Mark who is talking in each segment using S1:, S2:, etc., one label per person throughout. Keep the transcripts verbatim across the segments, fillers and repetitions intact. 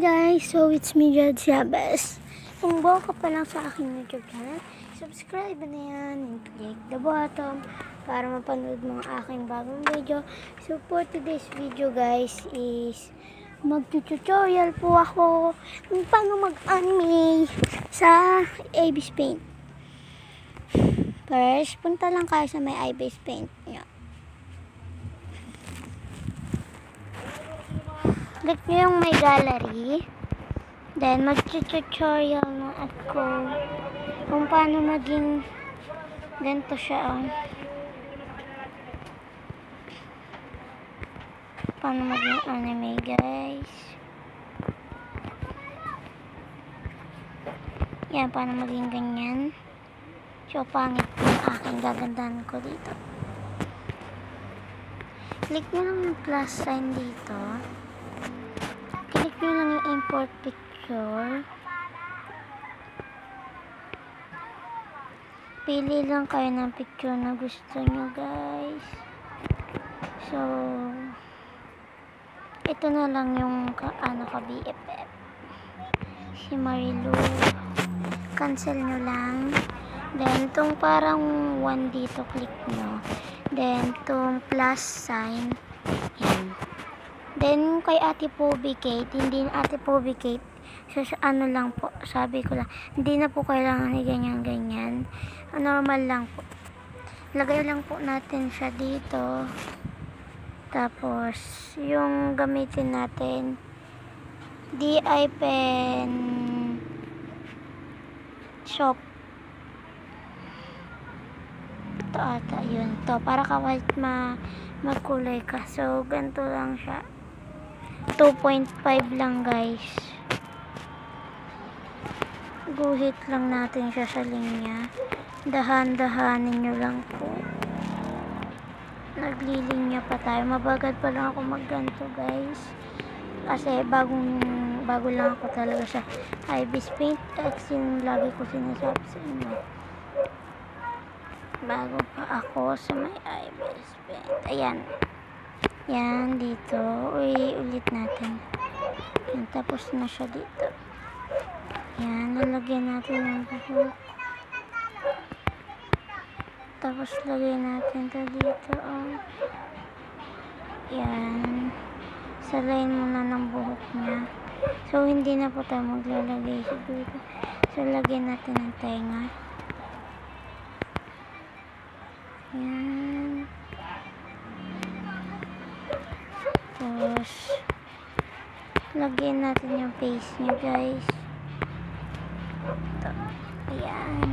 S1: guys, so it's me, Jad Chavez. Kung bago ka pa lang sa aking YouTube channel, subscribe na yan and click the button para mapanood mga aking bagong video. So for today's video guys is mag-tutorial po ako kung paano mag-anime sa iBase Paint. First, punta lang kayo sa may iBase Paint. Yan. Click nyo yung may gallery. Then, mag-tutorial na ako kung paano maging ganito siya. Oh. Paano maging anime, guys. Yan, paano maging ganyan. So, pangit yung aking gagandahan ko dito. Click nyo lang yung plus sign dito. Click nyo lang yung import picture. Pili lang kayo ng picture na gusto nyo, guys. So, ito na lang yung ka, ano ka B F F. Si Marilu. Cancel nyo lang. Then, itong parang one dito, click nyo. Then, itong plus sign. Yan. Then, kay Ate Poby Kate, hindi na Ate Poby Kate, so, ano lang po, sabi ko lang, hindi na po kailangan ni ganyan-ganyan. Normal lang po. Lagay lang po natin siya dito. Tapos, yung gamitin natin, D I Pen Shop. Ito ata, yun. To para kahit ma magkulay ka. So, ganito lang siya. two point five lang, guys. Guhit lang natin siya sa linya. Dahan-dahanin nyo lang po. Naglilinya pa tayo. Mabagal pa lang ako magganto, guys. Kasi bagong bago lang ako talaga sa iBase Paint. X yung lagi ko sinasabi sa inyo. Bago pa ako sa may iBase Paint. Ayan. Yan, dito. Uy, ulit natin. Yan, tapos na siya dito. Yan, lalagyan natin ng buhok. Tapos, lagyan natin ito dito. Oh. Yan. Salayin muna ng buhok niya. So, hindi na po tayo maglalagay siguro. So, lagyan natin ng tenga. Yan. Tapos, lagyan natin yung face niya, guys. Ito. Ayan.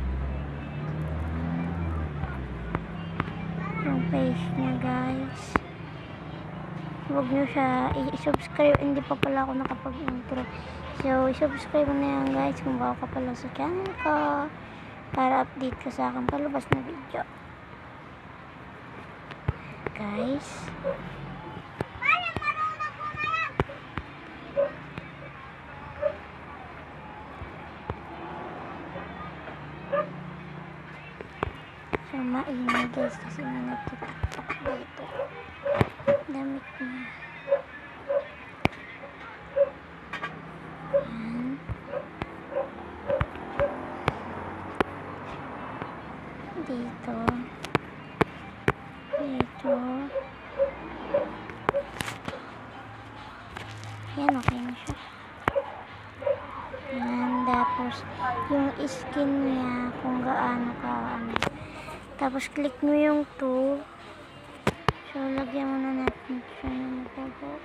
S1: Yung face niya, guys. Huwag nyo siya i-subscribe. Hindi pa pala ako nakapag-intro. So, i-subscribe mo na yan, guys, kung bago ka pala sa channel ko. Para update ka sa akin palabas na video. Guys. So, maingay, guys, kasi may nagtitiktok dito. Damit niya. Yan. Dito. Dito. Yan, okay na siya. Yan, tapos yung skin niya, kung gaano ka, ano. Tapos, click mo yung two. So, lagyan mo na natin siya ng buhok.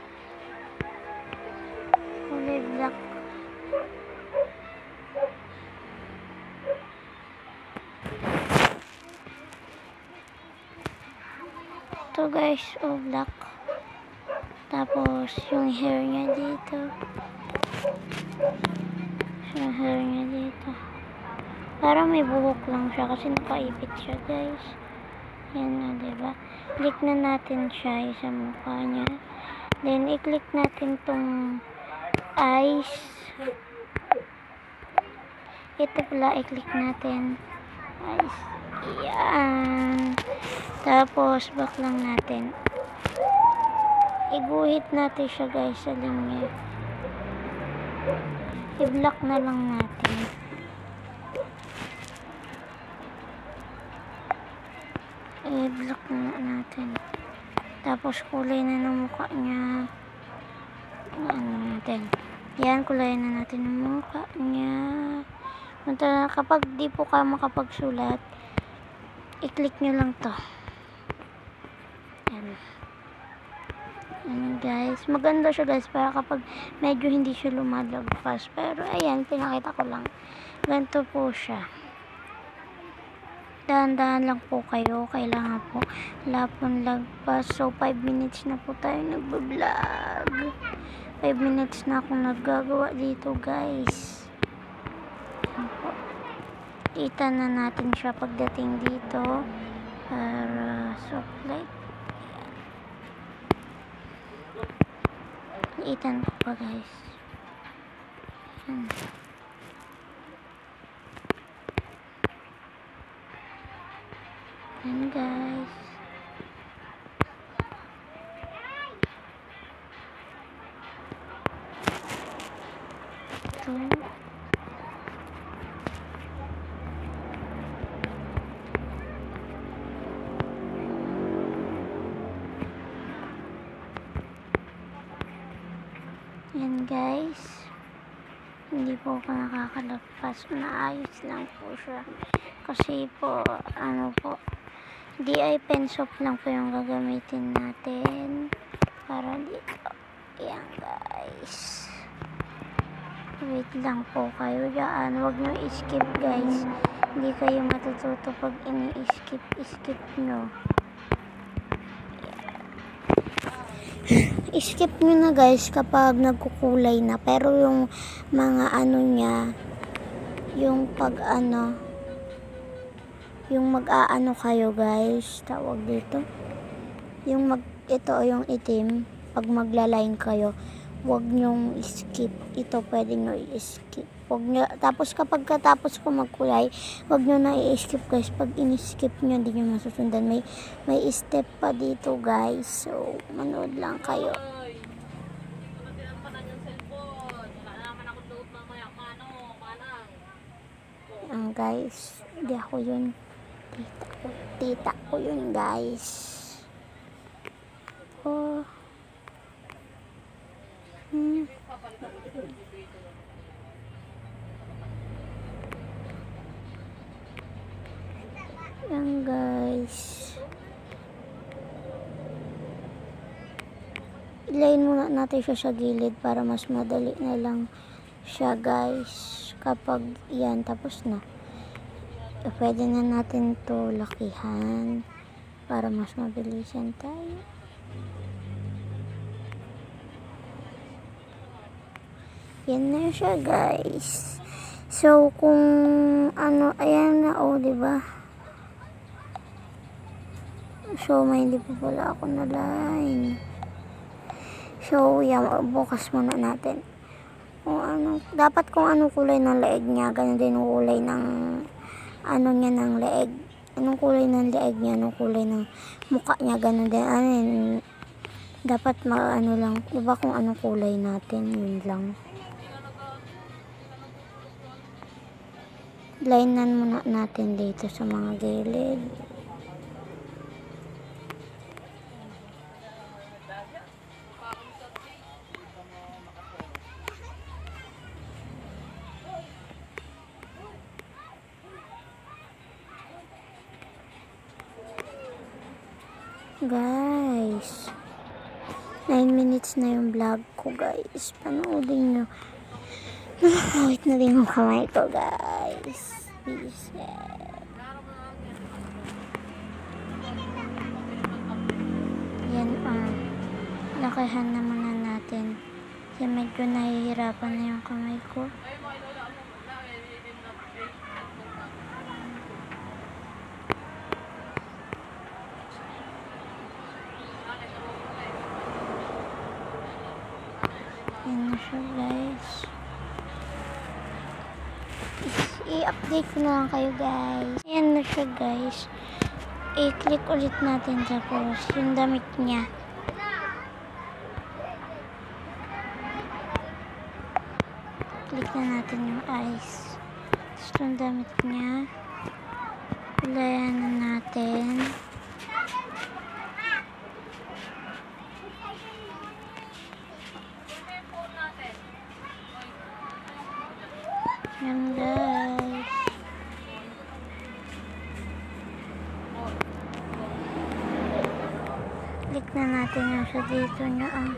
S1: Kulay black. Ito, guys, all black. Tapos, yung hair niya dito. Yung hair niya dito. Parang may buhok lang siya kasi nakaipit siya, guys. Yan na, diba? Click na natin siya sa mukha niya. Then, i-click natin tong eyes. Ito pala, i-click natin. Eyes. Yan. Tapos, back lang natin. Iguhit natin siya, guys, sa linya. I-block na lang natin. I-block na natin. Tapos kulay na ng mukha niya. Ano natin. Yan, kulay na natin ng mukha niya. Punta, kapag di po kayo makapagsulat, i-click nyo lang to. Yan. Yan guys. Maganda siya guys para kapag medyo hindi siya lumalagpas. Pero ayan, pinakita ko lang. Ganito po siya. Dahan-dahan lang po kayo. Kailangan po lapon lagpas. So, five minutes na po tayo nagbablog. five minutes na akong naggagawa dito guys. Kita na natin siya pagdating dito. Para supply. Itan ko pa guys. Hmm. Yan guys. Ito. Yan guys. Hindi po ako nakakalagpas. Naayos lang po siya. Kasi po, ano po, D I pen soap lang po yung gagamitin natin para dito. Yan guys. Wait lang po kayo dyan. Huwag nyo i-skip guys. Hindi kayo matututo pag ini-skip. Skip nyo. I-skip nyo na guys kapag nagkukulay na. Pero yung mga ano niya, yung pag ano, yung mag-aano kayo guys, tawag dito, yung mag, ito yung itim, pag magla-line kayo, wag nyong skip, ito pwede nyo i-skip, wag nyo, tapos kapag katapos ko magkulay, wag nyo na i-skip guys, pag in-skip nyo, hindi nyo masusundan, may, may step pa dito guys, so manood lang kayo. Ang guys, hindi ako yun. Tita ko, tita ko yun guys. Oh. Hmm. Yan guys. Ilayin muna natin siya sa gilid para mas madali na lang siya guys. Kapag yan tapos na, pwede na natin to lakihan para mas mabilisan tayo. Yan na siya guys. So kung ano, ayan na oh, diba? So may hindi pa pala ako na line. So yan, bukas muna natin. Kung ano, dapat kung anong kulay ng leeg niya, ganun din yung kulay ng ano niya ng leeg. Anong kulay ng leeg niya, anong kulay ng mukha niya, ganun din. Ano yun, dapat maano lang, diba kung anong kulay natin, yun lang. Linean muna natin dito sa mga gilid. Guys, nine minutes na yung vlog ko guys, panoodin nyo. Nakakawit na din yung kamay ko guys. Biset. Yan ah, lakihan na muna natin kasi medyo nahihirapan na yung kamay ko. Yan na siya guys. I-update ko na lang kayo guys. Ayan na siya guys. I-click ulit natin tapos yung damit niya. Click na natin yung eyes. Tapos itong damit niya. Kulayan na natin. Yan guys. Click na natin yung sa dito niya ah.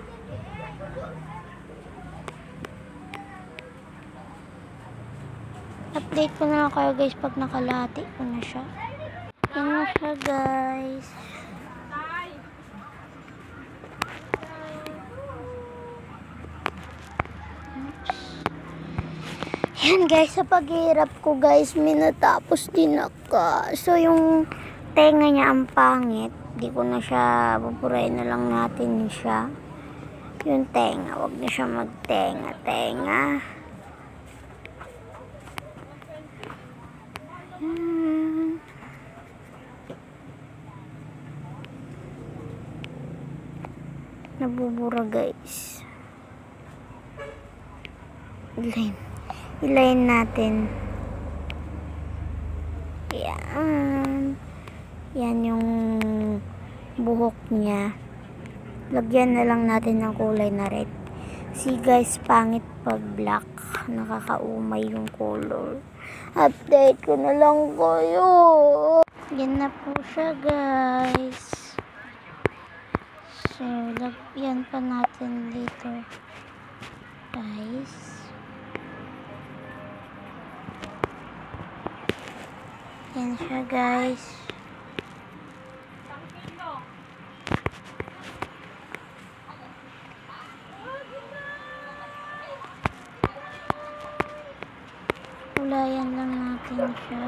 S1: Update ko na lang kayo guys pag nakalati ko na siya. Yan na siya guys. Oops. Yan guys, sa paghihirap ko guys, minatapos din ako. So yung tenga niya ang pangit. Di ko na siya, pupurahin na lang natin siya. Yung tenga, wag na siya magtenga-tenga. Hmm. Nabubura guys. Ilayin. Ilayin natin. Yan. Yan yung buhok niya. Lagyan na lang natin ng kulay na red. See guys, pangit pag black. Nakakaumay yung color. Update ko na lang kayo. Yan na po siya guys. So, lagyan pa natin dito. Guys. Yan siya guys. Kulayan lang natin siya.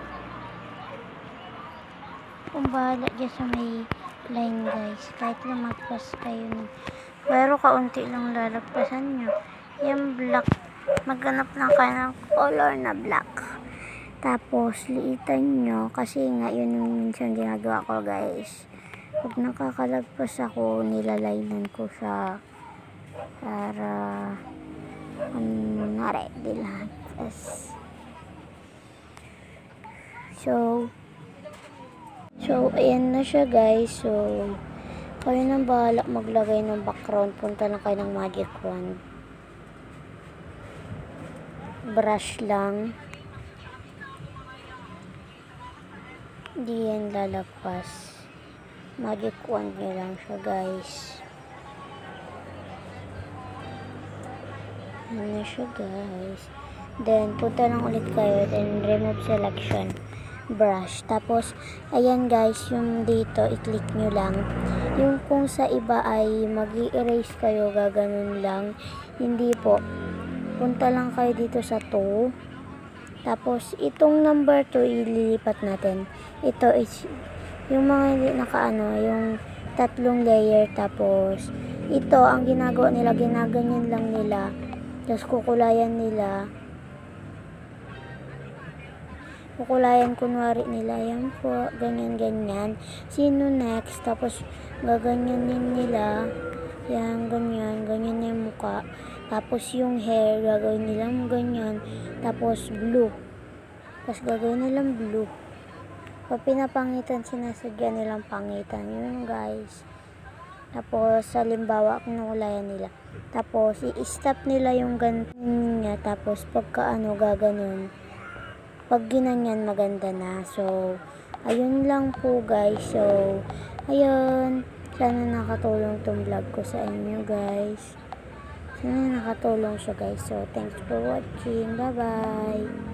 S1: Kung bahala dyan sa may line guys. Kahit lumagpas kayo. Pero kaunti lang lalagpasan nyo. Yung black. Maghanap lang kayo ng color na black. Tapos liitan nyo. Kasi nga yun yung minsan ginagawa ko guys. Pag nakakalagpas ako, nilalinan ko siya. Para ano na ready lahat. So, so, ayan na siya guys. So, kayo nang bahala maglagay ng background. Punta lang kayo ng magic wand. Brush lang. Hindi yan lalagpas. Magic wand nyo lang siya guys. Ayan na siya guys. Then, punta lang ulit kayo. Then, remove selection. Brush. Tapos, ayan guys, yung dito, i-click nyo lang. Yung kung sa iba ay mag-i-erase kayo, gaganon lang. Hindi po. Punta lang kayo dito sa two. Tapos, itong number two, ililipat natin. Ito is, yung mga hindi nakaano, yung tatlong layer. Tapos, ito, ang ginagawa nila, ginaganyan lang nila. Tapos, kukulayan nila. Kukulayan kunwari nila, yan po, ganyan ganyan. Sino next? Tapos gaganyan din nila, yan ganyan, ganyan na yung muka. Tapos yung hair, gagawin nilang ganyan. Tapos blue. Tapos gagawin nilang blue. Pag pinapangitan, sinasadya nilang pangitan. Yun guys. Tapos halimbawa, kinukulayan nila. Tapos i-stop nila yung ganyan niya. Tapos pagka ano, gaganon. Pag ginanyan, maganda na. So, ayun lang po guys. So, ayun. Sana nakatulong tong vlog ko sa inyo guys. Sana nakatulong siya guys. So, thanks for watching. Bye-bye.